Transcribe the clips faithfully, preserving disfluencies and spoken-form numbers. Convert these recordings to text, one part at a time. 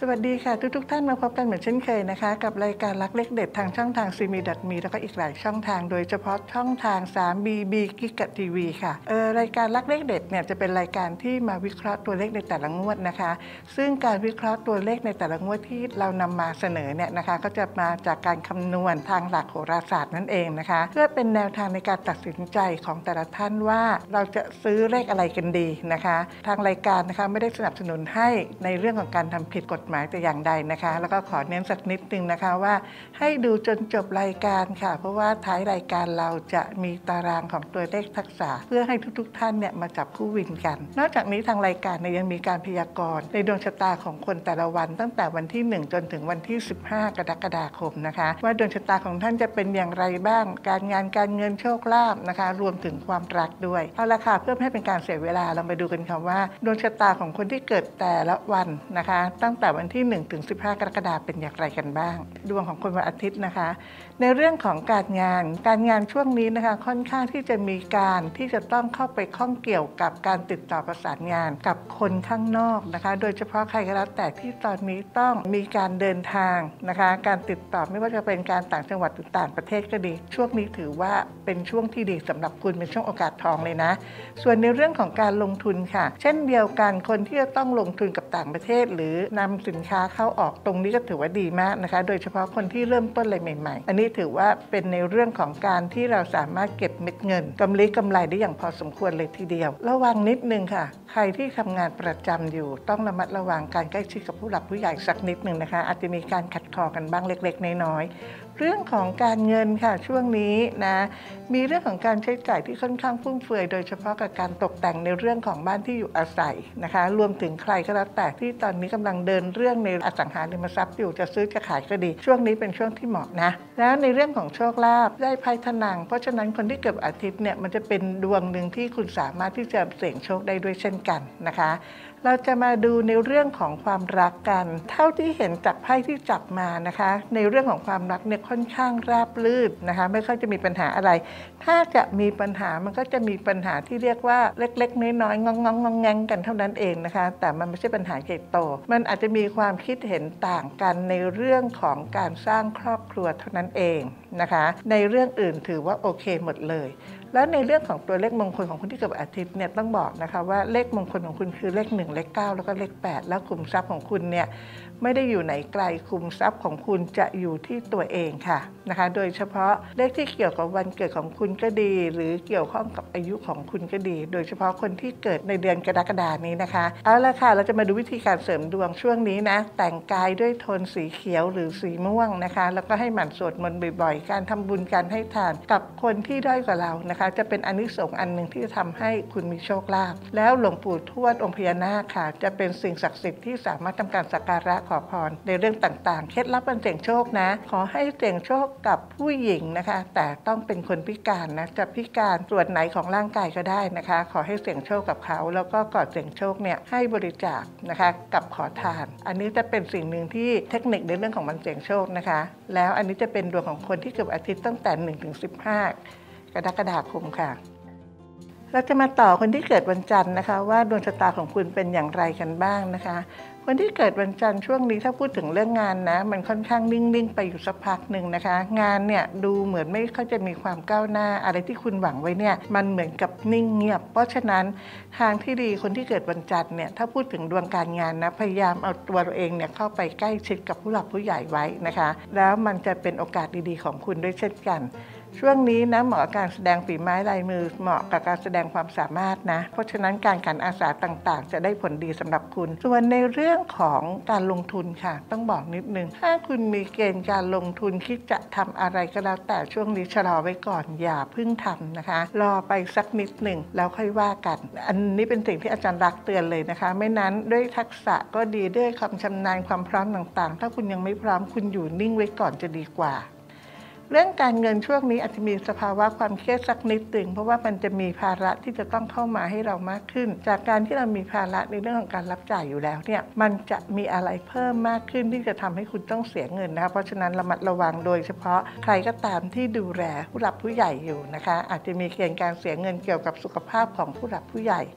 สวัสดีค่ะทุกๆท่านมาพบกันเหมือนเช่นเคยนะคะกับรายการรักเลขเด็ดทางช่องทาง ซี เอ็ม อี ดอท มี แล้วก็อีกหลายช่องทางโดยเฉพาะช่องทาง ทรี บี บี Giga ที วี ค่ะเออรายการรักเลขเด็ดเนี่ยจะเป็นรายการที่มาวิเคราะห์ตัวเลขในแต่ละงวดนะคะซึ่งการวิเคราะห์ตัวเลขในแต่ละงวดที่เรานำมาเสนอเนี่ยนะคะก็จะมาจากการคำนวณทางหลักโหราศาสตร์นั่นเองนะคะเพื่อเป็นแนวทางในการตัดสินใจของแต่ละท่านว่าเราจะซื้อเลขอะไรกันดีนะคะทางรายการนะคะไม่ได้สนับสนุนให้ในเรื่องของการทำผิดกฎหมายแต่อย่างใดนะคะแล้วก็ขอเน้นสักนิดนึงนะคะว่าให้ดูจนจบรายการค่ะเพราะว่าท้ายรายการเราจะมีตารางของตัวเลขทักษะเพื่อให้ทุกๆท่านเนี่ยมาจับคู่วินกันนอกจากนี้ทางรายการเนี่ยยังมีการพยากรณ์ในดวงชะตาของคนแต่ละวันตั้งแต่วันที่หนึ่งจนถึงวันที่สิบห้ากรกฎาคมนะคะว่าดวงชะตาของท่านจะเป็นอย่างไรบ้างการงานการเงินโชคลาภนะคะรวมถึงความรักด้วยเอาละค่ะเพื่อไม่ให้เป็นการเสียเวลาเราไปดูกันค่ะว่าดวงชะตาของคนที่เกิดแต่ละวันนะคะตั้งแต่วันที่หนึ่งถึงสิบห้ากรกฎาคมเป็นอย่างไรกันบ้างดวงของคนวันอาทิตย์นะคะในเรื่องของการงานการงานช่วงนี้นะคะค่อนข้างที่จะมีการที่จะต้องเข้าไปข้องเกี่ยวกับการติดต่อประสานงานกับคนข้างนอกนะคะโดยเฉพาะใครก็แล้วแต่ที่ตอนนี้ต้องมีการเดินทางนะคะการติดต่อไม่ว่าจะเป็นการต่างจังหวัดหรือต่างประเทศก็ดีช่วงนี้ถือว่าเป็นช่วงที่ดีสำหรับคุณเป็นช่วงโอกาสทองเลยนะส่วนในเรื่องของการลงทุนค่ะเช่นเดียวกันคนที่จะต้องลงทุนกับต่างประเทศหรือนำสินค้าเข้าออกตรงนี้ก็ถือว่าดีมากนะคะโดยเฉพาะคนที่เริ่มต้นอะไรใหม่ๆอันนี้ถือว่าเป็นในเรื่องของการที่เราสามารถเก็บเม็ดเงินกำไรกำไรได้อย่างพอสมควรเลยทีเดียวระวังนิดนึงค่ะใครที่ทำงานประจำอยู่ต้องระมัดระวังการใกล้ชิดกับผู้หลักผู้ใหญ่สักนิดนึงนะคะอาจจะมีการขัดคอกันบ้างเล็กๆน้อยๆเรื่องของการเงินค่ะช่วงนี้นะมีเรื่องของการใช้จ่ายที่ค่อนข้างฟุ่มเฟือยโดยเฉพาะกับการตกแต่งในเรื่องของบ้านที่อยู่อาศัยนะคะรวมถึงใครก็แล้วแต่ที่ตอนนี้กำลังเดินเรื่องในอสังหาริมทรัพย์อยู่จะซื้อจะขายก็ดีช่วงนี้เป็นช่วงที่เหมาะนะแล้วในเรื่องของโชคลาภได้ไพ่ทนังเพราะฉะนั้นคนที่เกิดอาทิตย์เนี่ยมันจะเป็นดวงหนึ่งที่คุณสามารถที่จะเสี่ยงโชคได้ด้วยเช่นกันนะคะเราจะมาดูในเรื่องของความรักกันเท่าที่เห็นจากไพ่ที่จับมานะคะในเรื่องของความรักเนี่ยค่อนข้างราบรื่นนะคะไม่ค่อยจะมีปัญหาอะไรถ้าจะมีปัญหามันก็จะมีปัญหาที่เรียกว่าเล็กๆน้อยๆงองๆงองแงงกันเท่านั้นเองนะคะแต่มันไม่ใช่ปัญหาใหญ่โตมันอาจจะมีความคิดเห็นต่างกันในเรื่องของการสร้างครอบครัวเท่านั้นเองนะคะในเรื่องอื่นถือว่าโอเคหมดเลยแล้วในเรื่องของตัวเลขมงคลของคนที่เกิดอาทิตย์เนี่ยต้องบอกนะคะว่าเลขมงคลของคุณคือเลขหนึ่งเลขเก้าแล้วก็เลขแปดแล้วขุมทรัพย์ของคุณเนี่ยไม่ได้อยู่ไหนไกลขุมทรัพย์ของคุณจะอยู่ที่ตัวเองค่ะนะคะโดยเฉพาะเลขที่เกี่ยวกับวันเกิดของคุณก็ดีหรือเกี่ยวข้องกับอายุของคุณก็ดีโดยเฉพาะคนที่เกิดในเดือนกรกฎาคมนี้นะคะเอาละค่ะเราจะมาดูวิธีการเสริมดวงช่วงนี้นะแต่งกายด้วยโทนสีเขียวหรือสีม่วงนะคะแล้วก็ให้หมั่นสวดมนต์บ่อยๆการทำบุญการให้ทานกับคนที่ด้อยกว่าเรานะคะจะเป็นอานิสงส์อันหนึ่งที่จะทำให้คุณมีโชคลาภแล้วหลวงปู่ทวดองค์พญานาคค่ะจะเป็นสิ่งศักดิ์สิทธิ์ที่สามารถทำการสักการะขอพรในเรื่องต่างๆเคล็ดลับการเสี่ยงโชคนะขอให้เสี่ยงโชคกับผู้หญิงนะคะแต่ต้องเป็นคนพิการนะจะพิการส่วนไหนของร่างกายก็ได้นะคะขอให้เสี่ยงโชคกับเขาแล้วก็ก่อนเสี่ยงโชคเนี่ยให้บริจาคนะคะกับขอทานอันนี้จะเป็นสิ่งหนึ่งที่เทคนิคในเรื่องของมันเสี่ยงโชคนะคะแล้วอันนี้จะเป็นดวงของคนที่เกิดอาทิตย์ตั้งแต่หนึ่งถึงสิบห้ากรกฎาคมค่ะเราจะมาต่อคนที่เกิดวันจันทร์นะคะว่าดวงชะตาของคุณเป็นอย่างไรกันบ้างนะคะคนที่เกิดวันจันทร์ช่วงนี้ถ้าพูดถึงเรื่องงานนะมันค่อนข้างนิ่งๆไปอยู่สักพักหนึ่งนะคะงานเนี่ยดูเหมือนไม่ค่อยจะมีความก้าวหน้าอะไรที่คุณหวังไว้เนี่ยมันเหมือนกับนิ่งเงียบเพราะฉะนั้นทางที่ดีคนที่เกิดวันจันทร์เนี่ยถ้าพูดถึงดวงการงานนะพยายามเอาตัวเราเองเนี่ยเข้าไปใกล้ชิดกับผู้หลักผู้ใหญ่ไว้นะคะแล้วมันจะเป็นโอกาสดีๆของคุณด้วยเช่นกันช่วงนี้นะเหมาะกับการแสดงฝีไม้ลายมือเหมาะกับการแสดงความสามารถนะเพราะฉะนั้นการขันอาสาต่างๆจะได้ผลดีสำหรับคุณส่วนในเรื่องของการลงทุนค่ะต้องบอกนิดนึงถ้าคุณมีเกณฑ์การลงทุนคิดจะทำอะไรก็แล้วแต่ช่วงนี้ชะลอไว้ก่อนอย่าเพิ่งทำนะคะรอไปสักนิดหนึ่งแล้วค่อยว่ากันอันนี้เป็นสิ่งที่อาจารย์รักเตือนเลยนะคะไม่นั้นด้วยทักษะก็ดีด้วยความชำนาญความพร้อมต่างๆถ้าคุณยังไม่พร้อมคุณอยู่นิ่งไว้ก่อนจะดีกว่าเรื่องการเงินช่วงนี้อาจจะมีสภาวะความเครียดสักนิดนึงเพราะว่ามันจะมีภาระที่จะต้องเข้ามาให้เรามากขึ้นจากการที่เรามีภาระในเรื่องของการรับจ่ายอยู่แล้วเนี่ยมันจะมีอะไรเพิ่มมากขึ้นที่จะทำให้คุณต้องเสียเงินนะคะเพราะฉะนั้นระมัดระวังโดยเฉพาะใครก็ตามที่ดูแลผู้หลักผู้ใหญ่อยู่นะคะอาจจะมีเกณฑ์การเสียเงินเกี่ยวกับสุขภาพของผู้หลักผู้ใหญ่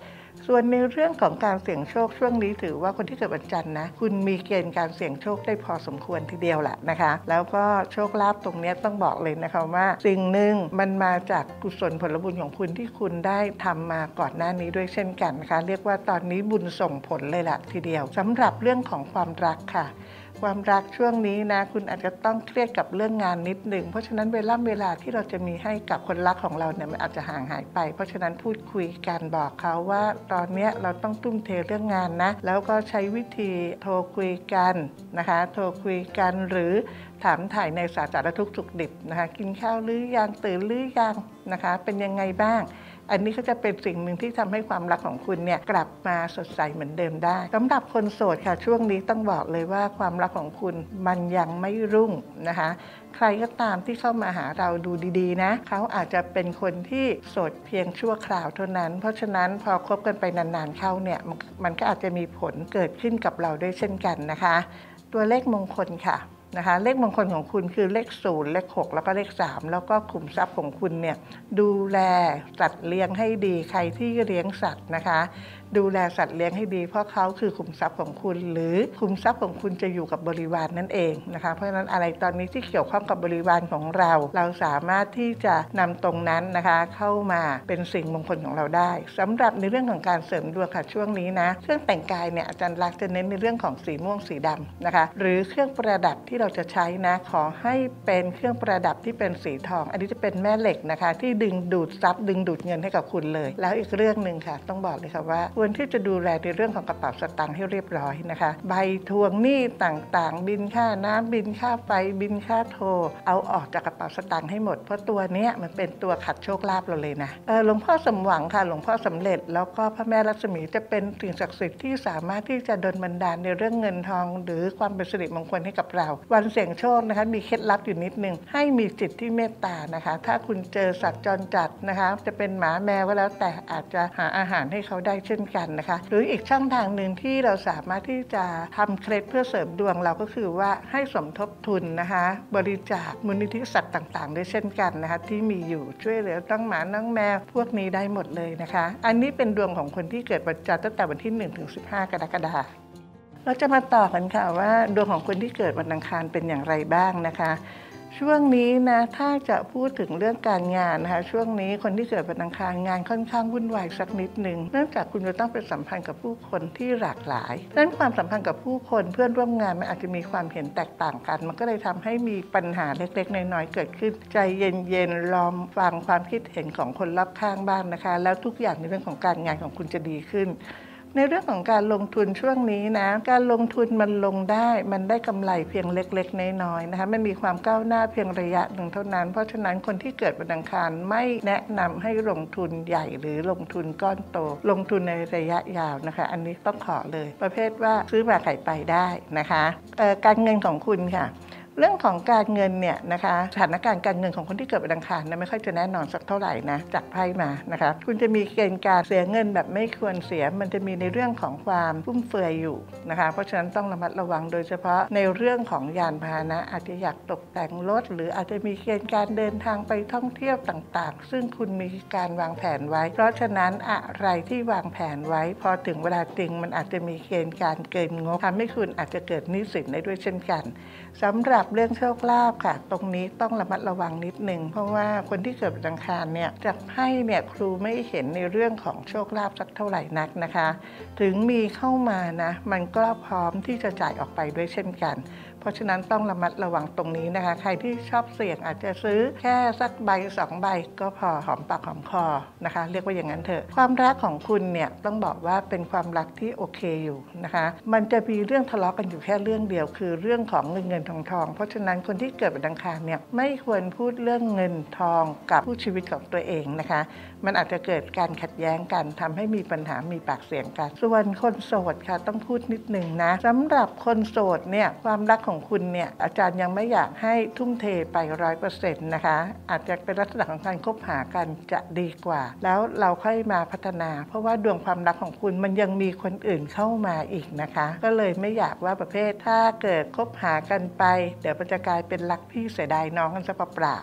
ส่วนในเรื่องของการเสี่ยงโชคช่วงนี้ถือว่าคนที่เกิดวันจันทร์นะคุณมีเกณฑ์การเสี่ยงโชคได้พอสมควรทีเดียวแหละนะคะแล้วก็โชคลาภตรงนี้ต้องบอกเลยนะคะว่าสิ่งหนึ่งมันมาจากกุศลผลบุญของคุณที่คุณได้ทำมาก่อนหน้านี้ด้วยเช่นกันนะคะเรียกว่าตอนนี้บุญส่งผลเลยล่ะทีเดียวสำหรับเรื่องของความรักค่ะความรักช่วงนี้นะคุณอาจจะต้องเครียดกับเรื่องงานนิดหนึ่งเพราะฉะนั้นเวลาเวลาที่เราจะมีให้กับคนรักของเราเนี่ยมันอาจจะห่างหายไปเพราะฉะนั้นพูดคุยกันบอกเขาว่าตอนนี้เราต้องทุ่มเทเรื่องงานนะแล้วก็ใช้วิธีโทรคุยกันนะคะโทรคุยกันหรือถามถ่ายในสารทุกข์สุขดิบนะคะกินข้าวหรือยังตื่นหรือยังนะคะเป็นยังไงบ้างอันนี้ก็จะเป็นสิ่งหนึ่งที่ทำให้ความรักของคุณเนี่ยกลับมาสดใสเหมือนเดิมได้สำหรับคนโสดค่ะช่วงนี้ต้องบอกเลยว่าความรักของคุณมันยังไม่รุ่งนะคะใครก็ตามที่เข้ามาหาเราดูดีๆนะเขาอาจจะเป็นคนที่โสดเพียงชั่วคราวเท่านั้นเพราะฉะนั้นพอคบกันไปนานๆเข้าเนี่ยมันก็อาจจะมีผลเกิดขึ้นกับเราด้วยเช่นกันนะคะตัวเลขมงคลค่ะนะคะเลขมงคลของคุณคือเลขศูนย์เลขหกแล้วก็เลขสามแล้วก็ขุมทรัพย์ของคุณเนี่ยดูแลสัตว์เลี้ยงให้ดีใครที่เลี้ยงสัตว์นะคะดูแลสัตว์เลี้ยงให้ดีเพราะเขาคือขุมทรัพย์ของคุณหรือขุมทรัพย์ของคุณจะอยู่กับบริวาร น, นั่นเองนะคะเพราะฉะนั้นอะไรตอนนี้ที่เกี่ยวข้องกับบริวารของเราเราสามารถที่จะนำตรงนั้นนะคะเข้ามาเป็นสิ่งมงคลของเราได้สำหรับในเรื่องของการเสริมดวงค่ะช่วงนี้นะเครื่องแต่งกายเนี่ยอาจารย์ลักษณ์จะเน้นในเรื่องของสีม่วงสีดำนะคะหรือเครื่องประดับที่เราจะใช้นะขอให้เป็นเครื่องประดับที่เป็นสีทองอันนี้จะเป็นแม่เหล็กนะคะที่ดึงดูดทรัพย์ดึงดูดเงินให้กับคุณเลยแล้วอีกเรื่องนึงค่ะต้องบอกเลยค่ะว่าควรที่จะดูแลในเรื่องของกระเป๋าสตางค์ให้เรียบร้อยนะคะใบทวงหนี้ต่างๆบินค่าน้ำบินค่าไฟบินค่าโทรเอาออกจากกระเป๋าสตางค์ให้หมดเพราะตัวนี้มันเป็นตัวขัดโชคลาภเราเลยนะเออหลวงพ่อสมหวังค่ะหลวงพ่อสำเร็จแล้วก็พระแม่ลักษมีจะเป็นสิ่งศักดิ์สิทธิ์ที่สามารถที่จะดลบันดาลในเรื่องเงินทองหรือความเป็นสิริมงคลให้กับเราวันเสี่ยงโชคนะคะมีเคล็ดลับอยู่นิดนึงให้มีจิตที่เมตตานะคะถ้าคุณเจอสัตว์จรจัดนะคะจะเป็นหมาแมวก็แล้วแต่อาจจะหาอาหารให้เขาได้เช่นกันนะคะหรืออีกช่องทางหนึ่งที่เราสามารถที่จะทำเคล็ดเพื่อเสริมดวงเราก็คือว่าให้สมทบทุนนะคะบริจาคมูลนิธิสัตว์ต่างๆด้วยเช่นกันนะคะที่มีอยู่ช่วยเหลือน้องหมาน้องแมวพวกนี้ได้หมดเลยนะคะอันนี้เป็นดวงของคนที่เกิดวันจันทร์ตั้งแต่วันที่หนึ่งถึงสิบห้ากรกฎาคมเราจะมาต่อกันค่ะว่าดวงของคนที่เกิดวันอังคารเป็นอย่างไรบ้างนะคะช่วงนี้นะถ้าจะพูดถึงเรื่องการงานนะคะช่วงนี้คนที่เกิดวันอังคารงานค่อนข้างวุ่นวายสักนิดหนึ่งเนื่องจากคุณจะต้องเป็นสัมพันธ์กับผู้คนที่หลากหลายดังนั้นความสัมพันธ์กับผู้คนเพื่อนร่วมงานมันอาจจะมีความเห็นแตกต่างกันมันก็เลยทำให้มีปัญหาเล็กๆน้อยๆเกิดขึ้นใจเย็นๆลองฟังความคิดเห็นของคนรอบข้างบ้างนะคะแล้วทุกอย่างในเรื่องของการงานของคุณจะดีขึ้นในเรื่องของการลงทุนช่วงนี้นะการลงทุนมันลงได้มันได้กำไรเพียงเล็กๆน้อยๆนะคะมันมีความก้าวหน้าเพียงระยะหนึ่งเท่านั้นเพราะฉะนั้นคนที่เกิดวันอังคารไม่แนะนำให้ลงทุนใหญ่หรือลงทุนก้อนโตลงทุนในระยะยาวนะคะอันนี้ต้องขอเลยประเภทว่าซื้อมาขายไปได้นะคะการเงินของคุณค่ะเรื่องของการเงินเนี่ยนะคะสถานการณ์การเงินของคนที่เกิดวันอังคารนะไม่ค่อยจะแน่นอนสักเท่าไหร่นะจากไพ่มานะคะคุณจะมีเกณฑ์การเสียเงินแบบไม่ควรเสียมันจะมีในเรื่องของความฟุ่มเฟือยอยู่นะคะเพราะฉะนั้นต้องระมัดระวังโดยเฉพาะในเรื่องของยานพาหนะอาจจะอยากตกแต่งรถหรืออาจจะมีเกณฑ์การเดินทางไปท่องเที่ยวต่างๆซึ่งคุณมีการวางแผนไว้เพราะฉะนั้นอะไรที่วางแผนไว้พอถึงเวลาจริงมันอาจจะมีเกณฑ์การเกินงบทำให้คุณอาจจะเกิดหนี้สินได้ด้วยเช่นกันสำหรับเรื่องโชคลาภค่ะตรงนี้ต้องระมัดระวังนิดนึงเพราะว่าคนที่เกิดวันอังคารเนี่ยจากไพ่เนี่ยครูไม่เห็นในเรื่องของโชคลาภสักเท่าไหร่นักนะคะถึงมีเข้ามานะมันก็พร้อมที่จะจ่ายออกไปด้วยเช่นกันเพราะฉะนั้นต้องระมัดระวังตรงนี้นะคะใครที่ชอบเสี่ยงอาจจะซื้อแค่สักใบสองใบก็พอหอมปากหอมคอนะคะเรียกว่าอย่างนั้นเถอะความรักของคุณเนี่ยต้องบอกว่าเป็นความรักที่โอเคอยู่นะคะมันจะมีเรื่องทะเลาะกันอยู่แค่เรื่องเดียวคือเรื่องของเงินเงินทองทองเพราะฉะนั้นคนที่เกิดวันอังคารเนี่ยไม่ควรพูดเรื่องเงินทองกับผู้ชีวิตของตัวเองนะคะมันอาจจะเกิดการขัดแย้งกันทำให้มีปัญหามีปากเสียงกันส่วนคนโสดค่ะต้องพูดนิดนึงนะสำหรับคนโสดเนี่ยความรักของคุณเนี่ยอาจารย์ยังไม่อยากให้ทุ่มเทไป ร้อยเปอร์เซ็นต์ นะคะอาจจะเป็นลักษณะของการคบหากันจะดีกว่าแล้วเราค่อยมาพัฒนาเพราะว่าดวงความรักของคุณมันยังมีคนอื่นเข้ามาอีกนะคะก็เลยไม่อยากว่าประเภทถ้าเกิดคบหากันไปเดี๋ยวมันจะกลายเป็นรักพี่เสียดายน้องกันซะเปล่า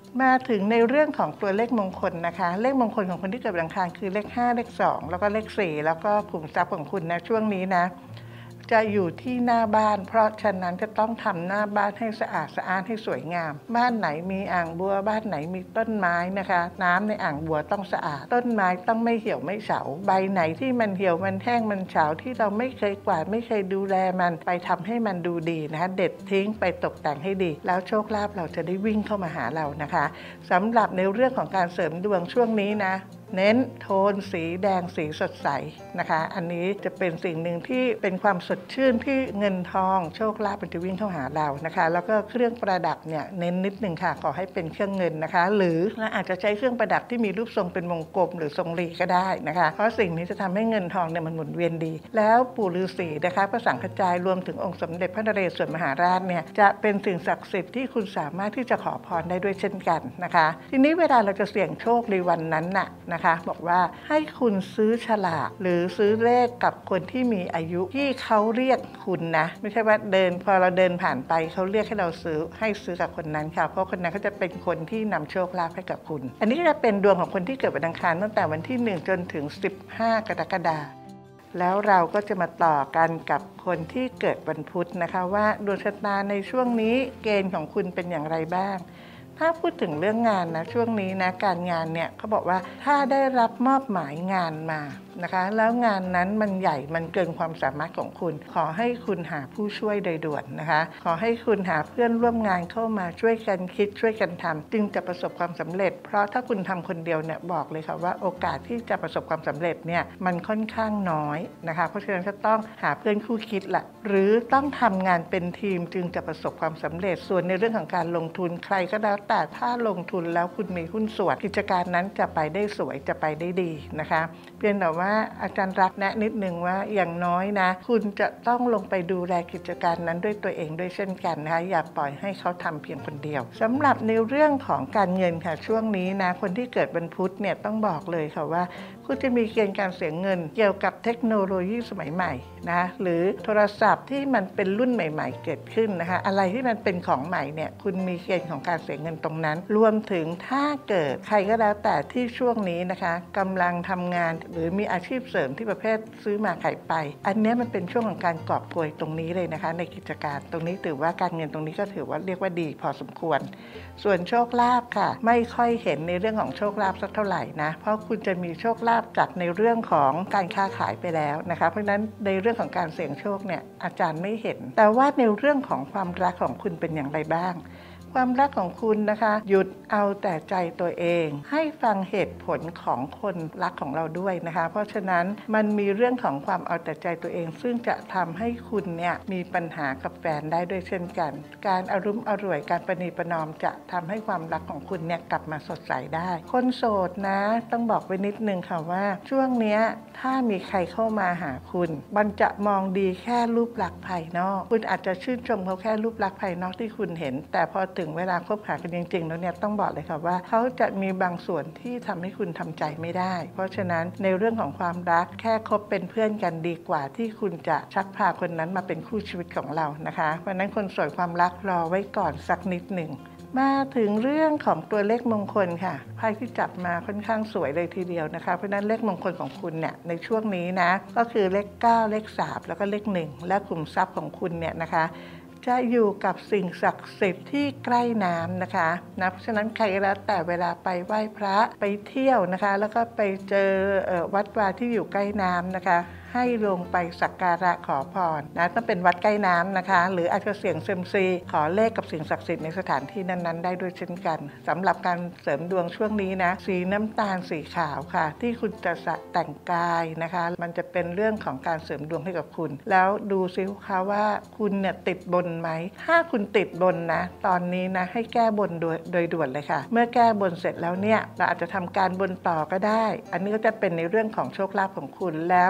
มาถึงในเรื่องของตัวเลขมงคลนะคะเลขมงคลของคนที่เกิดวันอังคารคือเลขห้าเลขสองแล้วก็เลขสี่แล้วก็ขุมทรัพย์ของคุณนะช่วงนี้นะจะอยู่ที่หน้าบ้านเพราะฉะนั้นจะต้องทำหน้าบ้านให้สะอาดสะอ้านให้สวยงามบ้านไหนมีอ่างบัวบ้านไหนมีต้นไม้นะคะน้ำในอ่างบัวต้องสะอาดต้นไม้ต้องไม่เหี่ยวไม่เฉาใบไหนที่มันเหี่ยวมันแห้งมันเฉาที่เราไม่เคยกวาดไม่เคยดูแลมันไปทำให้มันดูดีนะคะเด็ดทิ้งไปตกแต่งให้ดีแล้วโชคลาภเราจะได้วิ่งเข้ามาหาเรานะคะสำหรับในเรื่องของการเสริมดวงช่วงนี้นะเน้นโทนสีแดงสีสดใสนะคะอันนี้จะเป็นสิ่งหนึ่งที่เป็นความสดชื่นที่เงินทองโชคลาภมันจะวิ่งเข้าหาเรานะคะแล้วก็เครื่องประดับเนี่ยเน้นนิดนึงค่ะขอให้เป็นเครื่องเงินนะคะหรือเราอาจจะใช้เครื่องประดับที่มีรูปทรงเป็นวงกลมหรือทรงรีก็ได้นะคะเพราะสิ่งนี้จะทำให้เงินทองเนี่ยมันหมุนเวียนดีแล้วปู่ฤาษีนะคะพระสังฆจายรวมถึงองค์สมเด็จพระนเรศวรมหาราชเนี่ยจะเป็นสิ่งศักดิ์สิทธิ์ที่คุณสามารถที่จะขอพรได้ด้วยเช่นกันนะคะทีนี้เวลาเราจะเสี่ยงโชคในวันนั้นน่ะนะคะบอกว่าให้คุณซื้อฉลากหรือซื้อเลขกับคนที่มีอายุที่เขาเรียกคุณนะไม่ใช่ว่าเดินพอเราเดินผ่านไปเขาเรียกให้เราซื้อให้ซื้อกับคนนั้นค่ะเพราะคนนั้นเขาจะเป็นคนที่นำโชคลาภให้กับคุณอันนี้ก็จะเป็นดวงของคนที่เกิดวันอังคารตั้งแต่วันที่หนึ่งจนถึงสิบห้ากรกฎาคมแล้วเราก็จะมาต่อกันกับคนที่เกิดวันพุธนะคะว่าดวงชะตาในช่วงนี้เกณฑ์ของคุณเป็นอย่างไรบ้างถ้าพูดถึงเรื่องงานนะช่วงนี้นะการงานเนี่ยเขาบอกว่าถ้าได้รับมอบหมายงานมานะคะแล้วงานนั้นมันใหญ่มันเกินความสามารถของคุณขอให้คุณหาผู้ช่วยโดยด่วนนะคะขอให้คุณหาเพื่อนร่วมงานเข้ามาช่วยกันคิดช่วยกันทำจึงจะประสบความสำเร็จเพราะถ้าคุณทำคนเดียวเนี่ยบอกเลยค่ะว่าโอกาสที่จะประสบความสำเร็จเนี่ยมันค่อนข้างน้อยนะคะเพราะฉะนั้นจะต้องหาเพื่อนคู่คิดละหรือต้องทำงานเป็นทีมจึงจะประสบความสำเร็จส่วนในเรื่องของการลงทุนใครก็แล้วแต่ถ้าลงทุนแล้วคุณมีหุ้นส่วนกิจการนั้นจะไปได้สวยจะไปได้ดีนะคะเพียงแต่ว่าอาจารย์รักแนะนิดนึงว่าอย่างน้อยนะคุณจะต้องลงไปดูแลกิจการนั้นด้วยตัวเองด้วยเช่นกันนะคะอย่าปล่อยให้เขาทำเพียงคนเดียวสำหรับในเรื่องของการเงินค่ะช่วงนี้นะคนที่เกิดวันพุธเนี่ยต้องบอกเลยค่ะว่าคุณจะมีเกณฑ์การเสียเงินเกี่ยวกับเทคโนโลยีสมัยใหม่นะหรือโทรศัพท์ที่มันเป็นรุ่นใหม่ๆเกิดขึ้นนะคะอะไรที่มันเป็นของใหม่เนี่ยคุณมีเกณฑ์ของการเสียเงินตรงนั้นรวมถึงถ้าเกิดใครก็แล้วแต่ที่ช่วงนี้นะคะกำลังทำงานหรือมีอาชีพเสริมที่ประเภทซื้อมาขายไปอันนี้มันเป็นช่วงของการกอบโกยตรงนี้เลยนะคะในกิจการตรงนี้ถือว่าการเงินตรงนี้ก็ถือว่าเรียกว่าดีพอสมควรส่วนโชคลาภค่ะไม่ค่อยเห็นในเรื่องของโชคลาภสักเท่าไหร่นะเพราะคุณจะมีโชคลาภจากในเรื่องของการค้าขายไปแล้วนะคะเพราะฉะนั้นในเรื่องของการเสี่ยงโชคเนี่ยอาจารย์ไม่เห็นแต่ว่าในเรื่องของความรักของคุณเป็นอย่างไรบ้างความรักของคุณนะคะหยุดเอาแต่ใจตัวเองให้ฟังเหตุผลของคนรักของเราด้วยนะคะเพราะฉะนั้นมันมีเรื่องของความเอาแต่ใจตัวเองซึ่งจะทำให้คุณเนี่ยมีปัญหากับแฟนได้ด้วยเช่นกันการอารมณ์อร่วยการประนีประนอมจะทำให้ความรักของคุณเนี่ยกลับมาสดใสได้คนโสดนะต้องบอกไว้นิดนึงค่ะว่าช่วงเนี้ยถ้ามีใครเข้ามาหาคุณมันจะมองดีแค่รูปลักษณ์ภายนอกคุณอาจจะชื่นชมเขาแค่รูปลักษณ์ภายนอกที่คุณเห็นแต่พอถึงเวลาคบหากันจริงๆแล้วเนี่ยต้องบอกเลยค่ะว่าเขาจะมีบางส่วนที่ทำให้คุณทำใจไม่ได้เพราะฉะนั้นในเรื่องของความรักแค่คบเป็นเพื่อนกันดีกว่าที่คุณจะชักพาคนนั้นมาเป็นคู่ชีวิตของเรานะคะเพราะฉะนั้นคนโสดความรักรอไว้ก่อนสักนิดหนึ่งมาถึงเรื่องของตัวเลขมงคลค่ะไพ่ที่จับมาค่อนข้างสวยเลยทีเดียวนะคะเพราะฉะนั้นเลขมงคลของคุณเนี่ยในช่วงนี้นะก็คือเลขเก้าเลขสามแล้วก็เลขหนึ่งและขุมทรัพย์ของคุณเนี่ยนะคะจะอยู่กับสิ่งศักดิ์สิทธิ์ที่ใกล้น้ำนะคะนะเพราะฉะนั้นใครแล้วแต่เวลาไปไหว้พระไปเที่ยวนะคะแล้วก็ไปเจอวัดวาที่อยู่ใกล้น้ำนะคะให้ลงไปสักการะขอพรนะต้องเป็นวัดใกล้น้ำนะคะหรืออาจจะเสี่ยงเซยมซีขอเลขกับสิ่งศักดิ์สิทธิ์ในสถานที่นั้นๆได้ด้วยเช่นกันสำหรับการเสริมดวงช่วงนี้นะสีน้ำตาลสีขาวค่ะที่คุณจะแต่งกายนะคะมันจะเป็นเรื่องของการเสริมดวงให้กับคุณแล้วดูซิคะว่าคุณเนี่ยติดบนไหมถ้าคุณติดบนนะตอนนี้นะให้แก้บนโดยโดยด่วนเลยค่ะเมื่อแก้บนเสร็จแล้วเนี่ยเราอาจจะทำการบนต่อก็ได้อันนี้ก็จะเป็นในเรื่องของโชคลาภของคุณแล้วหลวง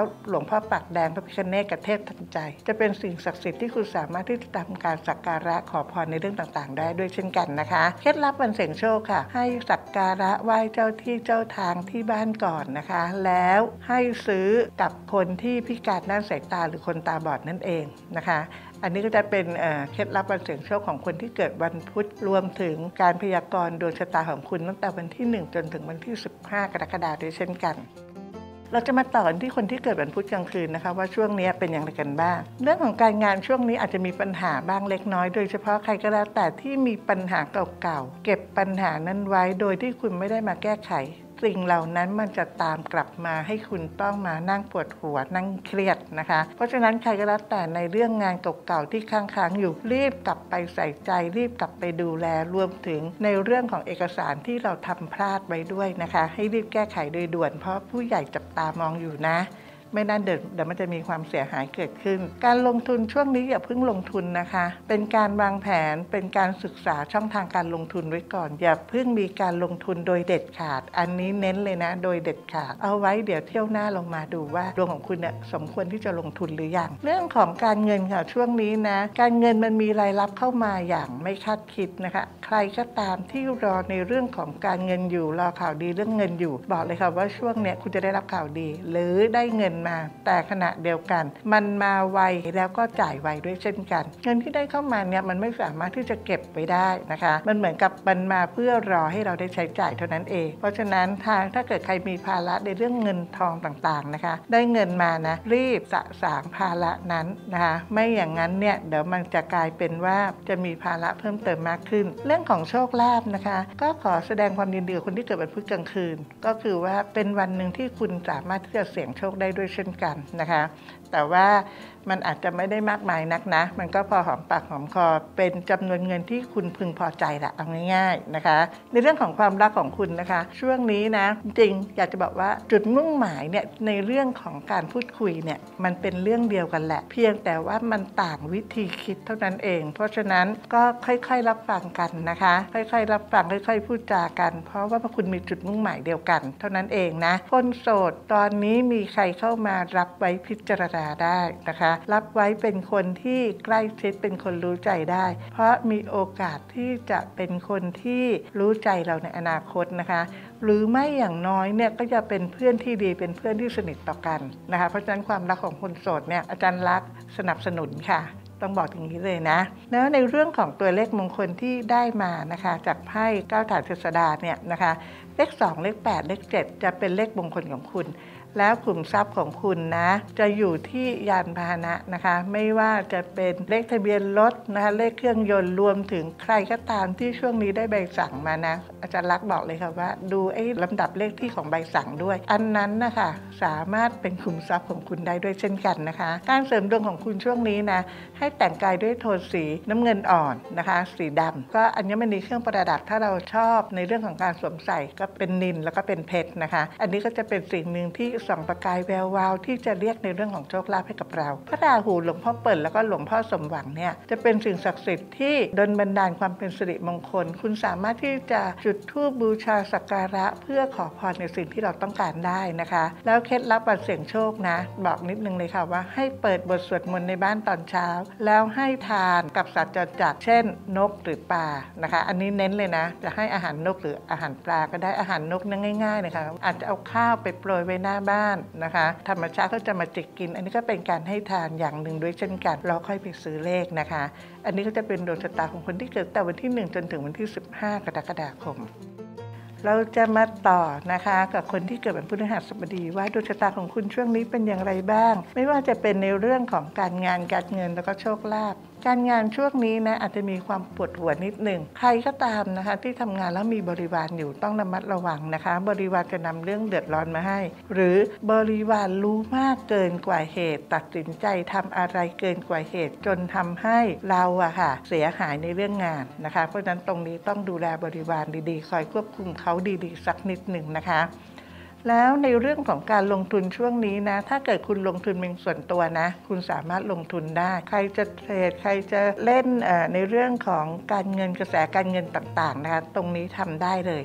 พ่อปากแดงพระพิฆเนศกับเทพทันใจจะเป็นสิ่งศักดิ์สิทธิ์ที่คุณสามารถที่จะทำการสักการะขอพรในเรื่องต่างๆได้ด้วยเช่นกันนะคะเคล็ดลับวันเสี่ยงโชคค่ะให้สักการะไหว้เจ้าที่เจ้าทางที่บ้านก่อนนะคะแล้วให้ซื้อกับคนที่พิการด้านสายตาหรือคนตาบอดนั่นเองนะคะอันนี้ก็จะเป็นเคล็ดลับวันเสี่ยงโชคของคนที่เกิดวันพุธรวมถึงการพยากรณ์ดวงชะตาของคุณตั้งแต่วันที่หนึ่งจนถึงวันที่สิบห้ากรกฎาคมด้วยเช่นกันเราจะมาต่อกันที่คนที่เกิดวันพุธกลางคืนนะคะว่าช่วงนี้เป็นอย่างไรกันบ้างเรื่องของการงานช่วงนี้อาจจะมีปัญหาบ้างเล็กน้อยโดยเฉพาะใครก็แล้วแต่ที่มีปัญหาเก่าๆเก็บปัญหานั้นไว้โดยที่คุณไม่ได้มาแก้ไขสิ่งเหล่านั้นมันจะตามกลับมาให้คุณต้องมานั่งปวดหัวนั่งเครียดนะคะเพราะฉะนั้นใครก็แล้วแต่ในเรื่องงานเก่าๆที่ค้างๆอยู่รีบกลับไปใส่ใจรีบกลับไปดูแลรวมถึงในเรื่องของเอกสารที่เราทำพลาดไว้ด้วยนะคะให้รีบแก้ไขโดยด่วนเพราะผู้ใหญ่จับตามองอยู่นะไม่น่าเดินเดี๋ยวมันจะมีความเสียหายเกิดขึ้นการลงทุนช่วงนี้อย่าเพิ่งลงทุนนะคะเป็นการวางแผนเป็นการศึกษาช่องทางการลงทุนไว้ก่อนอย่าเพิ่งมีการลงทุนโดยเด็ดขาดอันนี้เน้นเลยนะโดยเด็ดขาดเอาไว้เดี๋ยวเที่ยวหน้าลงมาดูว่าดวงของคุณเนี่ยสมควรที่จะลงทุนหรือยังเรื่องของการเงินค่ะช่วงนี้นะการเงินมันมีรายรับเข้ามาอย่างไม่คาดคิดนะคะใครก็ตามที่รอในเรื่องของการเงินอยู่รอข่าวดีเรื่องเงินอยู่บอกเลยค่ะว่าช่วงเนี้ยคุณจะได้รับข่าวดีหรือได้เงินมาแต่ขณะเดียวกันมันมาไวแล้วก็จ่ายไวด้วยเช่นกันเงินที่ได้เข้ามาเนี่ยมันไม่สามารถที่จะเก็บไว้ได้นะคะมันเหมือนกับมันมาเพื่อรอให้เราได้ใช้จ่ายเท่านั้นเองเพราะฉะนั้นทางถ้าเกิดใครมีภาระในเรื่องเงินทองต่างๆนะคะได้เงินมานะรีบสะสางภาระนั้นนะคะไม่อย่างนั้นเนี่ยเดี๋ยวมันจะกลายเป็นว่าจะมีภาระเพิ่มเติมมากขึ้นเรื่องของโชคลาภนะคะก็ขอแสดงความยินดีกับคนที่เกิดวันพุธกลางคืนก็คือว่าเป็นวันหนึ่งที่คุณสามารถที่จะเสี่ยงโชคได้ด้วยเช่นกันนะคะแต่ว่ามันอาจจะไม่ได้มากมายนักนะมันก็พอหอมปากหอมคอเป็นจำนวนเงินที่คุณพึงพอใจแหละเอาง่ายๆนะคะในเรื่องของความรักของคุณนะคะช่วงนี้นะจริงอยากจะบอกว่าจุดมุ่งหมายเนี่ยในเรื่องของการพูดคุยเนี่ยมันเป็นเรื่องเดียวกันแหละเพียงแต่ว่ามันต่างวิธีคิดเท่านั้นเองเพราะฉะนั้นก็ค่อยๆรับฟังกันนะคะค่อยๆรับฟังค่อยๆพูดจากันเพราะว่าคุณมีจุดมุ่งหมายเดียวกันเท่านั้นเองนะคนโสดตอนนี้มีใครเข้ามารับไว้พิจารณาได้นะคะรับไว้เป็นคนที่ใกล้ชิดเป็นคนรู้ใจได้เพราะมีโอกาสที่จะเป็นคนที่รู้ใจเราในอนาคตนะคะหรือไม่อย่างน้อยเนี่ยก็จะเป็นเพื่อนที่ดีเป็นเพื่อนที่สนิทต่อกันนะคะเพราะฉะนั้นความรักของคนโสดเนี่ยอาจารย์รักสนับสนุนค่ะต้องบอกอย่างนี้เลยนะแล้วในเรื่องของตัวเลขมงคลที่ได้มานะคะจากไพ่เก้าฐานเทศดาเนี่ยนะคะเลขสองเลขแปดเลขเจ็ดจะเป็นเลขมงคลของคุณแล้วขุมทรัพย์ของคุณนะจะอยู่ที่ยานพาหนะนะคะไม่ว่าจะเป็นเลขทะเบียนรถนะคะเลขเครื่องยนต์รวมถึงใครก็ตามที่ช่วงนี้ได้ใบสั่งมานะอาจารย์ลักษณ์บอกเลยค่ะว่าดูไอ้ลำดับเลขที่ของใบสั่งด้วยอันนั้นนะคะสามารถเป็นขุมทรัพย์ของคุณได้ด้วยเช่นกันนะคะการเสริมดวงของคุณช่วงนี้นะให้แต่งกายด้วยโทนสีน้ำเงินอ่อนนะคะสีดำก็อัญมณีเครื่องประดับถ้าเราชอบในเรื่องของการสวมใส่ก็เป็นนิลแล้วก็เป็นเพชรนะคะอันนี้ก็จะเป็นสิ่งหนึ่งที่ส่องประกายแวววาวที่จะเรียกในเรื่องของโชคลาภให้กับเราพระราหูหลวงพ่อเปิ่นแล้วก็หลวงพ่อสมหวังเนี่ยจะเป็นสิ่งศักดิ์สิทธิ์ที่ดลบันดาลความเป็นสิริมงคลคุณสามารถที่จะจุดธูปบูชาสักการะเพื่อขอพรในสิ่งที่เราต้องการได้นะคะแล้วเคล็ดลับวันเสี่ยงโชคนะบอกนิดนึงเลยค่ะว่าให้เปิดบทสวดมนต์ในบ้านตอนเช้าแล้วให้ทานกับสัตว์จรจัดเช่นนกหรือปลานะคะอันนี้เน้นเลยนะจะให้อาหารนกหรืออาหารปลาก็ได้อาหารนกนั่นง่ายๆนะคะอาจจะเอาข้าวไปโปรยไว้หน้าบ้านนะคะธรรมชาติก็จะมาจิกกินอันนี้ก็เป็นการให้ทานอย่างหนึ่งด้วยเช่นกันเราค่อยไปซื้อเลขนะคะอันนี้ก็จะเป็นดวงชะตาของคนที่เกิดแต่วันที่หนึ่งจนถึงวันที่สิบห้ากรกฎาคมเราจะมาต่อนะคะกับคนที่เกิดวันพฤหัสบดีว่าดวงชะตาของคุณช่วงนี้เป็นอย่างไรบ้างไม่ว่าจะเป็นในเรื่องของการงานการเงินแล้วก็โชคลาภการงานช่วงนี้นะอาจจะมีความปวดหัวนิดหนึ่งใครก็ตามนะคะที่ทำงานแล้วมีบริวารอยู่ต้องระมัดระวังนะคะบริวารจะนำเรื่องเดือดร้อนมาให้หรือบริวารรู้มากเกินกว่าเหตุตัดสินใจทำอะไรเกินกว่าเหตุจนทำให้เราอะค่ะเสียหายในเรื่องงานนะคะเพราะฉะนั้นตรงนี้ต้องดูแลบริวารดีๆคอยควบคุมเขาดีๆสักนิดหนึ่งนะคะแล้วในเรื่องของการลงทุนช่วงนี้นะถ้าเกิดคุณลงทุนเป็นส่วนตัวนะคุณสามารถลงทุนได้ใครจะเทรดใครจะเล่นในเรื่องของการเงินกระแสการเงินต่างๆนะคะตรงนี้ทำได้เลยนะ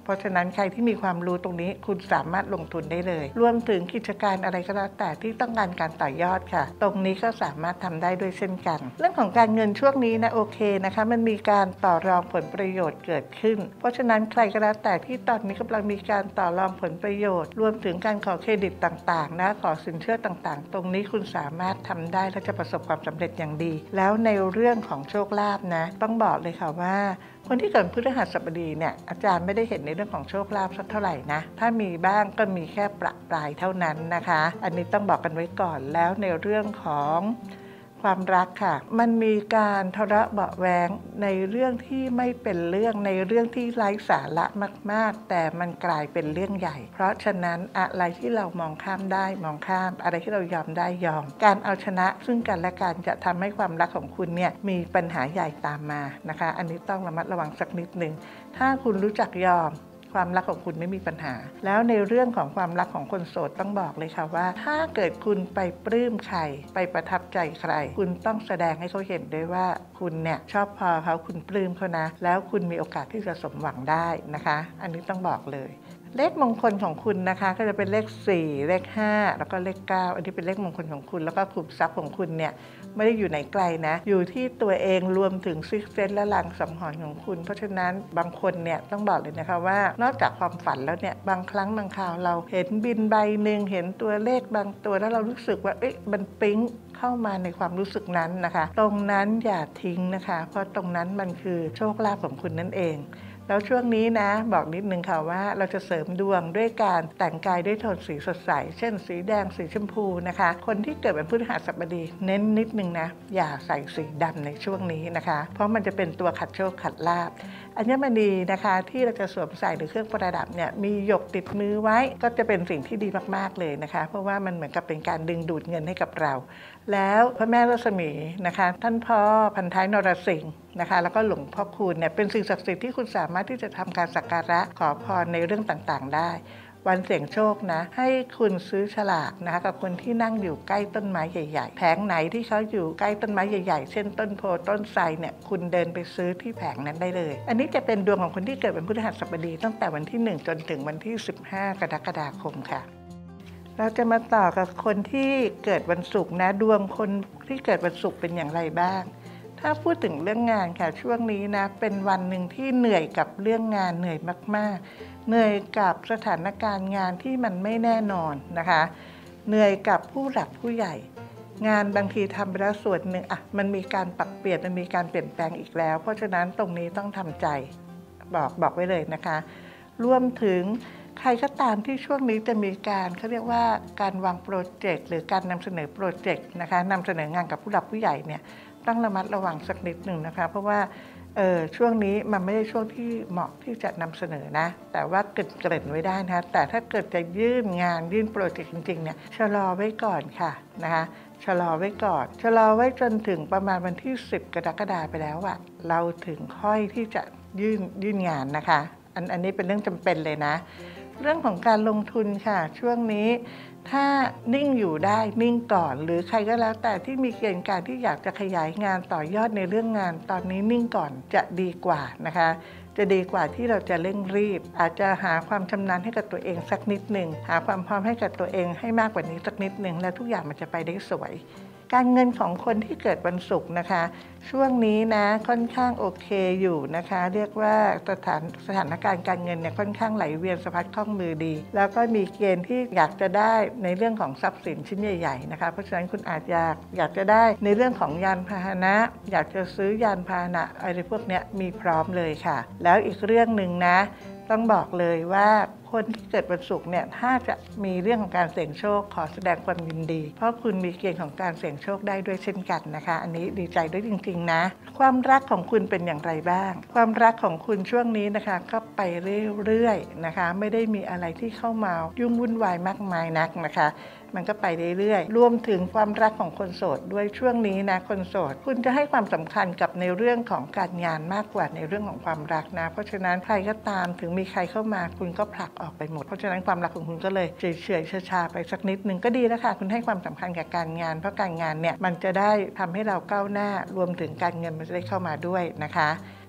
เพราะฉะนั้นใครที่มีความรู้ตรงนี้คุณสามารถลงทุนได้เลยรวมถึงกิจการอะไรก็แล้วแต่ที่ต้องการการต่อยอดค่ะตรงนี้ก็สามารถทำได้ด้วยเช่นกันเรื่องของการเงินช่วงนี้นะโอเคนะคะมันมีการต่อรองผลประโยชน์เกิดขึ้นเพราะฉะนั้นใครก็แล้วแต่ที่ตอนนี้กำลังมีการต่อรองผลประโยชน์รวมถึงการขอเครดิตต่างๆนะขอสินเชื่อต่างๆตรงนี้คุณสามารถทำได้และจะประสบความสำเร็จอย่างดีแล้วในเรื่องของโชคลาภนะต้องบอกเลยค่ะว่าคนที่เกิดพฤหัสบดีเนี่ยอาจารย์ไม่ได้เห็นในเรื่องของโชคลาภสักเท่าไหร่นะถ้ามีบ้างก็มีแค่ประปรายเท่านั้นนะคะอันนี้ต้องบอกกันไว้ก่อนแล้วในเรื่องของความรักค่ะมันมีการทะเลาะเบาะแว้งในเรื่องที่ไม่เป็นเรื่องในเรื่องที่ไร้สาระมากๆแต่มันกลายเป็นเรื่องใหญ่เพราะฉะนั้นอะไรที่เรามองข้ามได้มองข้ามอะไรที่เรายอมได้ยอมการเอาชนะซึ่งกันและกันจะทำให้ความรักของคุณเนี่ยมีปัญหาใหญ่ตามมานะคะอันนี้ต้องระมัดระวังสักนิดหนึ่งถ้าคุณรู้จักยอมความรักของคุณไม่มีปัญหาแล้วในเรื่องของความรักของคนโสดต้องบอกเลยค่ะว่าถ้าเกิดคุณไปปลื้มใครไปประทับใจใครคุณต้องแสดงให้เขาเห็นด้วยว่าคุณเนี่ยชอบพอเขาคุณปลื้มเขานะแล้วคุณมีโอกาสที่จะสมหวังได้นะคะอันนี้ต้องบอกเลยเลขมงคลของคุณนะคะก็จะเป็นเลขสี่เลขห้าแล้วก็เลขเก้าอันนี้เป็นเลขมงคลของคุณแล้วก็ขุมทรัพย์ของคุณเนี่ยไม่ได้อยู่ไหนไกลนะอยู่ที่ตัวเองรวมถึงซิกเซนและลางสังหรณ์ของคุณเพราะฉะนั้นบางคนเนี่ยต้องบอกเลยนะคะว่านอกจากความฝันแล้วเนี่ยบางครั้งบางคราวเราเห็นบินใบหนึ่งเห็นตัวเลขบางตัวแล้วเรารู้สึกว่าเอ๊ะมันปิ๊งเข้ามาในความรู้สึกนั้นนะคะตรงนั้นอย่าทิ้งนะคะเพราะตรงนั้นมันคือโชคลาภของคุณนั่นเองแล้วช่วงนี้นะบอกนิดนึงค่ะว่าเราจะเสริมดวงด้วยการแต่งกายด้วยโทนสีสดใสเช่นสีแดงสีชมพูนะคะคนที่เกิดวันพฤหัสบดีเน้นนิดนึงนะอย่าใส่สีดำในช่วงนี้นะคะเพราะมันจะเป็นตัวขัดโชคขัดลาภอัญมณีนะคะที่เราจะสวมใส่หรือเครื่องประดับเนี่ยมีหยกติดมือไว้ก็จะเป็นสิ่งที่ดีมากๆเลยนะคะเพราะว่ามันเหมือนกับเป็นการดึงดูดเงินให้กับเราแล้วพระแม่รัศมีนะคะท่านพ่อพันท้ายนรสิงห์นะคะแล้วก็หลวงพ่อคูณเนี่ยเป็นสิ่งศักดิ์สิทธิ์ที่คุณสามารถที่จะทำการสักการะขอพรในเรื่องต่างๆได้วันเสี่ยงโชคนะให้คุณซื้อฉลากนะคะกับคนที่นั่งอยู่ใกล้ต้นไม้ใหญ่ๆแผงไหนที่เขาอยู่ใกล้ต้นไม้ใหญ่ๆเช่นต้นโพต้นไทรเนี่ยคุณเดินไปซื้อที่แผงนั้นได้เลยอันนี้จะเป็นดวงของคนที่เกิดวันพฤหัสบดีตั้งแต่วันที่หนึ่งจนถึงวันที่สิบห้ากรกฎาคมค่ะเราจะมาต่อกับคนที่เกิดวันศุกร์นะดวงคนที่เกิดวันศุกร์เป็นอย่างไรบ้างถ้าพูดถึงเรื่องงานค่ะช่วงนี้นะเป็นวันหนึ่งที่เหนื่อยกับเรื่องงานเหนื่อยมากๆเหนื่อยกับสถานการณ์งานที่มันไม่แน่นอนนะคะเหนื่อยกับผู้หลักผู้ใหญ่งานบางทีทำไปแล้วส่วนหนึ่งอ่ะมันมีการปรับเปลี่ยนมันมีการเปลี่ยนแปลงอีกแล้วเพราะฉะนั้นตรงนี้ต้องทำใจบอกบอกไว้เลยนะคะรวมถึงใครก็ตามที่ช่วงนี้จะมีการเขาเรียกว่าการวางโปรเจกต์หรือการนำเสนอโปรเจกต์นะคะนำเสนองานกับผู้หลักผู้ใหญ่เนี่ยต้องระมัดระวังสักนิดหนึ่งนะคะเพราะว่าเออช่วงนี้มันไม่ใช่ช่วงที่เหมาะที่จะนำเสนอนะแต่ว่าเกิดเกริ่นไว้ได้นะแต่ถ้าเกิดจะยื่นงานยื่นโปรเจกต์จริงๆเนี่ยชะลอไว้ก่อนค่ะนะคะชะลอไว้ก่อนชะลอไว้จนถึงประมาณวันที่สิบกรกฎาคมไปแล้วอะเราถึงค่อยที่จะยื่นยื่นงานนะคะอันอันนี้เป็นเรื่องจำเป็นเลยนะเรื่องของการลงทุนค่ะช่วงนี้ถ้านิ่งอยู่ได้นิ่งก่อนหรือใครก็แล้วแต่ที่มีเกณฑ์การที่อยากจะขยายงานต่อยอดในเรื่องงานตอนนี้นิ่งก่อนจะดีกว่านะคะจะดีกว่าที่เราจะเร่งรีบอาจจะหาความชำนาญให้กับตัวเองสักนิดหนึ่งหาความพร้อมให้กับตัวเองให้มากกว่านี้สักนิดหนึ่งแล้วทุกอย่างมันจะไปได้สวยการเงินของคนที่เกิดวันศุกร์นะคะช่วงนี้นะค่อนข้างโอเคอยู่นะคะเรียกว่าสถานสถานการณ์การเงินเนี่ยค่อนข้างไหลเวียนสะพัดคล่องมือดีแล้วก็มีเกณฑ์ที่อยากจะได้ในเรื่องของทรัพย์สินชิ้นใหญ่ๆนะคะเพราะฉะนั้นคุณอาจอยากอยากจะได้ในเรื่องของยานพาหนะอยากจะซื้อยานพาหนะอะไรพวกนี้มีพร้อมเลยค่ะแล้วอีกเรื่องหนึ่งนะต้องบอกเลยว่าคนที่เกิดวันศุกร์เนี่ยถ้าจะมีเรื่องของการเสี่ยงโชคขอแสดงความยินดีเพราะคุณมีเกณฑ์ของการเสี่ยงโชคได้ด้วยเช่นกันนะคะอันนี้ดีใจด้วยจริงๆนะความรักของคุณเป็นอย่างไรบ้างความรักของคุณช่วงนี้นะคะก็ไปเรื่อยๆนะคะไม่ได้มีอะไรที่เข้ามายุ่งวุ่นวายมากมายนักนะคะมันก็ไปเรื่อยๆรวมถึงความรักของคนโสดด้วยช่วงนี้นะคนโสดคุณจะให้ความสำคัญกับในเรื่องของการงานมากกว่าในเรื่องของความรักนะเพราะฉะนั้นใครก็ตามถึงมีใครเข้ามาคุณก็ผลักออกไปหมดเพราะฉะนั้นความรักของคุณก็เลยเฉยๆชาๆไปสักนิดนึงก็ดีแล้วค่ะคุณให้ความสำคัญกับการงานเพราะการงานเนี่ยมันจะได้ทำให้เราก้าวหน้ารวมถึงการเงินมันจะได้เข้ามาด้วยนะคะ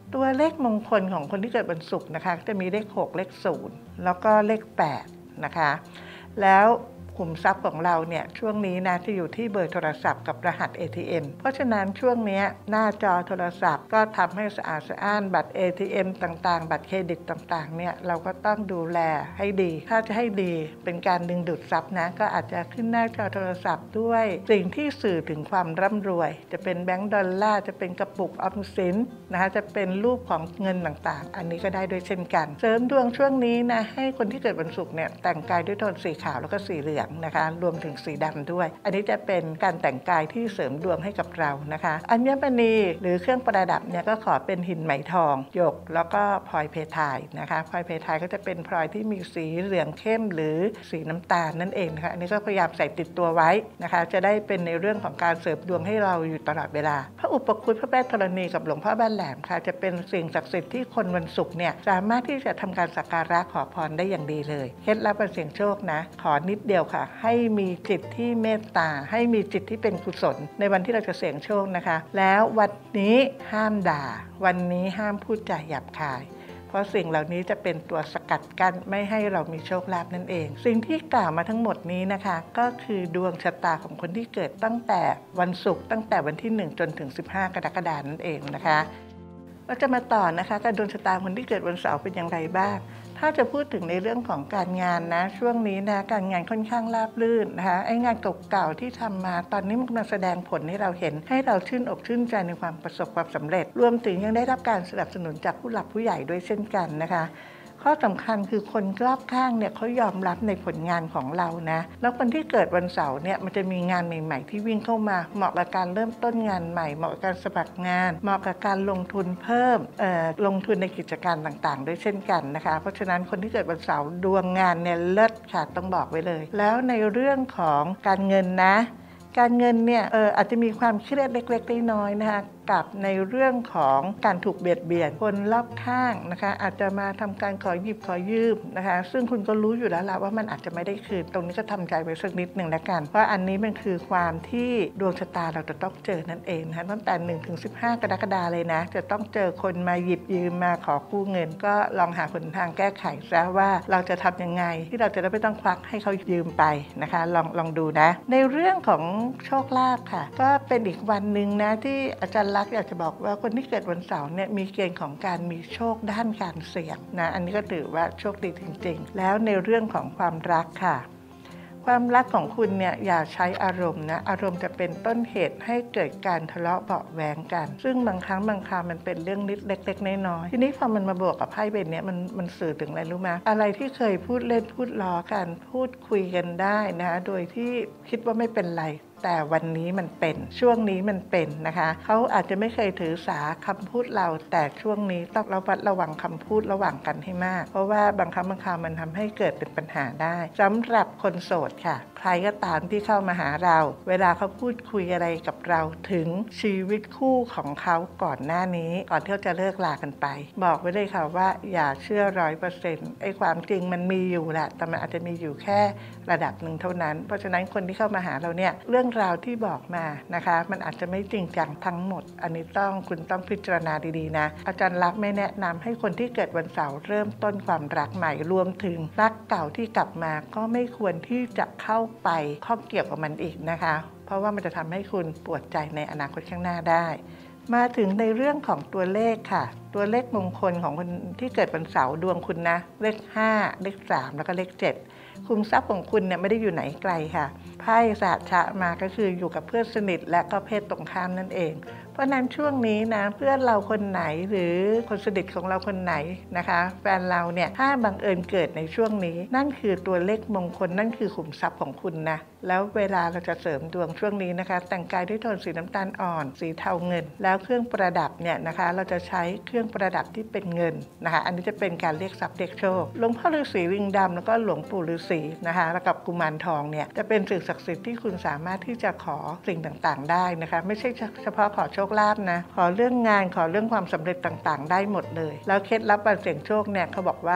ตัวเลขมงคลของคนที่เกิดวันศุกร์นะคะจะมีเลขหกเลขศูนย์แล้วก็เลขแปดนะคะแล้วขุมทรัพย์ของเราเนี่ยช่วงนี้นะจะอยู่ที่เบอร์โทรศัพท์กับรหัส เอ ที เอ็ม เพราะฉะนั้นช่วงนี้หน้าจอโทรศัพท์ก็ทำให้สะอาดสะอ้านบัตร เอ ที เอ็ม ต่างๆบัตรเครดิตต่างๆเนี่ยเราก็ต้องดูแลให้ดีถ้าจะให้ดีเป็นการดึงดูดทรัพย์นะก็อาจจะขึ้นหน้าจอโทรศัพท์ด้วยสิ่งที่สื่อถึงความร่ำรวยจะเป็นแบงก์ดอลลาร์จะเป็นกระปุกออมสินนะคะจะเป็นรูปของเงินต่างๆอันนี้ก็ได้ด้วยเช่นกันเสริมดวงช่วงนี้นะให้คนที่เกิดวันศุกร์เนี่ยแต่งกายด้วยโทนสีขาวแล้วก็สีเหลืองนะคะรวมถึงสีดำด้วยอันนี้จะเป็นการแต่งกายที่เสริมดวงให้กับเรานะคะอัญมณีหรือเครื่องประดับเนี่ยก็ขอเป็นหินไหมทองหยกแล้วก็พลอยเพทายนะคะพลอยเพทายก็จะเป็นพลอยที่มีสีเหลืองเข้มหรือสีน้ำตาลนั่นเองนะคะอันนี้ก็พยายามใส่ติดตัวไว้นะคะจะได้เป็นในเรื่องของการเสริมดวงให้เราอยู่ตลอดเวลาพระอุปคุฎพระแม่ธรณีกับหลวงพ่อบ้านแหลมค่ะจะเป็นสิ่งศักดิ์สิทธิ์ที่คนวันศุกร์เนี่ยสามารถที่จะทำการสักการะขอพรได้อย่างดีเลยเคล็ดลับการเสี่ยงโชคนะขอนิดเดียวค่ะให้มีจิตที่เมตตาให้มีจิตที่เป็นกุศลในวันที่เราจะเสี่ยงโชคนะคะแล้ววันนี้ห้ามด่าวันนี้ห้ามพูดจาหยาบคายเพราะสิ่งเหล่านี้จะเป็นตัวสกัดกั้นไม่ให้เรามีโชคลาภนั่นเองสิ่งที่กล่าวมาทั้งหมดนี้นะคะก็คือดวงชะตาของคนที่เกิดตั้งแต่วันศุกร์ตั้งแต่วันที่หนึ่งจนถึงสิบห้ากรกฎาคมนั่นเองนะคะเราจะมาต่อนะคะการดวงชะตาคนที่เกิดวันเสาร์เป็นอย่างไรบ้างถ้าจะพูดถึงในเรื่องของการงานนะช่วงนี้นะการงานค่อนข้างราบรื่นนะคะไอ้งานเก่าๆที่ทำมาตอนนี้มันกำลังแสดงผลให้เราเห็นให้เราชื่นอกชื่นใจในความประสบความสำเร็จรวมถึงยังได้รับการสนับสนุนจากผู้หลักผู้ใหญ่ด้วยเช่นกันนะคะข้อสำคัญคือคนรอบข้างเนี่ยเขายอมรับในผลงานของเรานะแล้วคนที่เกิดวันเสาร์เนี่ยมันจะมีงานใหม่ๆที่วิ่งเข้ามาเหมาะกับการเริ่มต้นงานใหม่เหมาะกับการสมัครงานเหมาะกับการลงทุนเพิ่มเอ่อลงทุนในกิจการต่างๆด้วยเช่นกันนะคะเพราะฉะนั้นคนที่เกิดวันเสาร์ดวงงานเนี่ยเลิศค่ะต้องบอกไว้เลยแล้วในเรื่องของการเงินนะการเงินเนี่ยเอออาจจะมีความเครียดเล็กๆน้อยๆนะคะกับในเรื่องของการถูกเบียดเบียนคนรอบข้างนะคะอาจจะมาทำการขอหยิบขอยืมนะคะซึ่งคุณก็รู้อยู่แล้วล่ะว่ามันอาจจะไม่ได้คืนตรงนี้ก็ทำใจไว้สักนิดหนึ่งแล้วกันเพราะอันนี้มันคือความที่ดวงชะตาเราจะต้องเจอนั่นเองนะคะตั้งแต่หนึ่งถึงสิบห้ากรกฎาคมเลยนะจะต้องเจอคนมาหยิบยืมมาขอกู้เงินก็ลองหาหนทางแก้ไขซะว่าเราจะทำยังไงที่เราจะได้ไม่ต้องควักให้เขายืมไปนะคะลองลองดูนะในเรื่องของโชคลาภค่ะก็เป็นอีกวันหนึ่งนะที่อาจารย์ลักษณ์อยากจะบอกว่าคนที่เกิดวันเสาร์เนี่ยมีเกณฑ์ของการมีโชคด้านการเสี่ยงนะอันนี้ก็ถือว่าโชคดีจริงๆแล้วในเรื่องของความรักค่ะความรักของคุณเนี่ยอย่าใช้อารมณ์นะอารมณ์จะเป็นต้นเหตุให้เกิดการทะเลาะเบาะแว้งกันซึ่งบางครั้งบางคราวมันเป็นเรื่องนิดเล็กๆน้อยๆทีนี้พอมันมาบวกกับไพ่ใบนี้มันมันสื่อถึงอะไรรู้ไหมอะไรที่เคยพูดเล่นพูดล้อกันพูดคุยกันได้นะโดยที่คิดว่าไม่เป็นไรแต่วันนี้มันเป็นช่วงนี้มันเป็นนะคะเขาอาจจะไม่เคยถือสาคำพูดเราแต่ช่วงนี้ต้องระมัดระวังคำพูดระหว่างกันให้มากเพราะว่าบางครั้งบางคราวมันทำให้เกิดเป็นปัญหาได้สำหรับคนโสดค่ะใครก็ตามที่เข้ามาหาเราเวลาเขาพูดคุยอะไรกับเราถึงชีวิตคู่ของเขาก่อนหน้านี้ก่อนที่เขาจะเลิกลากันไปบอกไว้เลยค่ะว่าอย่าเชื่อร้อยเปอร์เซ็นต์ไอ้ความจริงมันมีอยู่แหละแต่มันอาจจะมีอยู่แค่ระดับหนึ่งเท่านั้นเพราะฉะนั้นคนที่เข้ามาหาเราเนี่ยเรื่องราวที่บอกมานะคะมันอาจจะไม่จริงจังทั้งหมดอันนี้ต้องคุณต้องพิจารณาดีๆนะอาจารย์ลักษณ์ไม่แนะนำให้คนที่เกิดวันเสาร์เริ่มต้นความรักใหม่รวมถึงรักเก่าที่กลับมาก็ไม่ควรที่จะเข้าไปข้องเกี่ยวกับมันอีกนะคะเพราะว่ามันจะทำให้คุณปวดใจในอนาคตข้างหน้าได้มาถึงในเรื่องของตัวเลขค่ะตัวเลขมงคลของคนที่เกิดวันเสาร์ดวงคุณนะเลขห้าเลขสามแล้วก็เลขเจ็ดคุมทรัพย์ของคุณเนี่ยไม่ได้อยู่ไหนไกลค่ะไพ่สาชะมาก็คืออยู่กับเพื่อนสนิทและก็เพศตรงข้ามนั่นเองเพราะนั้นช่วงนี้นะเพื่อนเราคนไหนหรือคนสนิทของเราคนไหนนะคะแฟนเราเนี่ยถ้าบังเอิญเกิดในช่วงนี้นั่นคือตัวเลขมงคลนั่นคือขุมทรัพย์ของคุณนะแล้วเวลาเราจะเสริมดวงช่วงนี้นะคะแต่งกายด้วยโทนสีน้ำตาลอ่อนสีเทาเงินแล้วเครื่องประดับเนี่ยนะคะเราจะใช้เครื่องประดับที่เป็นเงินนะคะอันนี้จะเป็นการเรียกทรัพย์เรียกโชคหลวงพ่อฤาษีลิงดำแล้วก็หลวงปู่ฤาษีนะคะแล้วกับกุมารทองเนี่ยจะเป็นสิ่งศักดิ์สิทธิ์ที่คุณสามารถที่จะขอสิ่งต่างๆได้นะคะไม่ใช่เฉพาะขอโชคลาภนะขอเรื่องงานขอเรื่องความสำเร็จต่างๆได้หมดเลยแล้วเคล็ดลับการเสี่ยงโชคเนี่ยเขาบอกว่า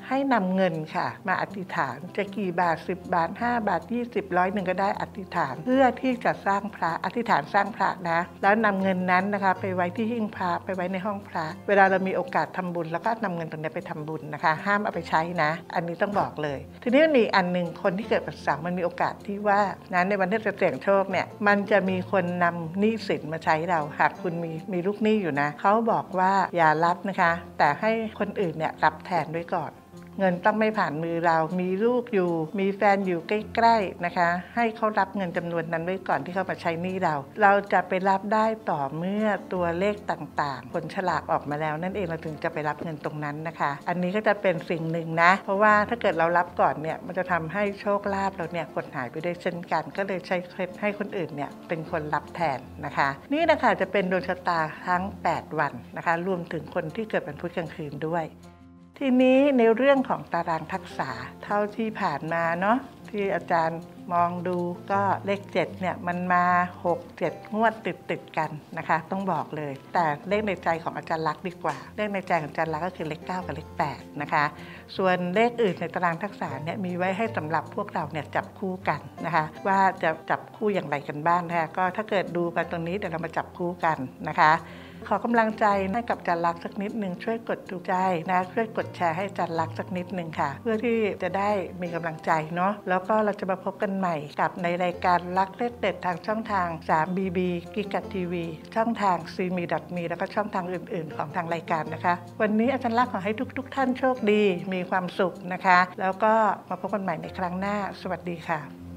ให้นำเงินค่ะมาอธิษฐานจะกี่บาทสิบบาทห้าบาทยี่สิบร้อยหนึ่งก็ได้อธิษฐานเพื่อที่จะสร้างพระอธิษฐานสร้างพระนะแล้วนำเงินนั้นนะคะไปไว้ที่หิ้งพระไปไว้ในห้องพระเวลาเรามีโอกาสทำบุญแล้วก็นำเงินตรงนี้ไปทำบุญนะคะห้ามเอาไปใช้นะอันนี้ต้องบอกเลยทีนี้มันมีอันหนึ่งคนที่เกิดวันเสาร์มันมีโอกาสที่ว่านั้นในวันที่จะเสี่ยงโชคเนี่ยมันจะมีคนนำหนี้สินมาใช้เราหากคุณมีมีลูกหนี้อยู่นะเขาบอกว่าอย่ารับนะคะแต่ให้คนอื่นเนี่ยรับแทนด้วยก่อนเงินต้องไม่ผ่านมือเรามีลูกอยู่มีแฟนอยู่ใกล้ๆนะคะให้เขารับเงินจำนวนนั้นไว้ก่อนที่เขามาใช้หนี้เราเราจะไปรับได้ต่อเมื่อตัวเลขต่างๆผลฉลากออกมาแล้วนั่นเองเราถึงจะไปรับเงินตรงนั้นนะคะอันนี้ก็จะเป็นสิ่งหนึ่งนะเพราะว่าถ้าเกิดเรารับก่อนเนี่ยมันจะทำให้โชคลาภเราเนี่ยหดหายไปได้เช่นกันก็เลยใช้เคล็ดให้คนอื่นเนี่ยเป็นคนรับแทนนะคะนี่นะคะจะเป็นดวงชะตาทั้งแปดวันนะคะรวมถึงคนที่เกิดวันพุธกลางคืนด้วยทีนี้ในเรื่องของตารางทักษะเท่าที่ผ่านมาเนาะที่อาจารย์มองดูก็เลขเจ็ดเนี่ยมันมาหก เจ็ดงวดติดติดกันนะคะต้องบอกเลยแต่เลขในใจของอาจารย์ลักษณ์ดีกว่าเลขในใจของอาจารย์ลักษณ์ก็คือเลขเก้ากับเลขแปดนะคะส่วนเลขอื่นในตารางทักษะเนี่ยมีไว้ให้สำหรับพวกเราเนี่ยจับคู่กันนะคะว่าจะจับคู่อย่างไรกันบ้างนะคะก็ถ้าเกิดดูไปตรงนี้เดี๋ยวเรามาจับคู่กันนะคะขอกำลังใจให้กับอาจารย์ลักษณ์สักนิดหนึ่งช่วยกดถูกใจนะช่วยกดแชร์ให้อาจารย์ลักษณ์สักนิดหนึ่งค่ะเพื่อที่จะได้มีกำลังใจเนาะแล้วก็เราจะมาพบกันใหม่กับในรายการลักเลขเด็ดทางช่องทาง ทรี บี บี กิกะ ที วี ช่องทาง ซี เอ็ม อี ดอท มี แล้วก็ช่องทางอื่นๆของทางรายการนะคะวันนี้อาจารย์ลักษณ์ขอให้ทุกๆท่านโชคดีมีความสุขนะคะแล้วก็มาพบกันใหม่ในครั้งหน้าสวัสดีค่ะ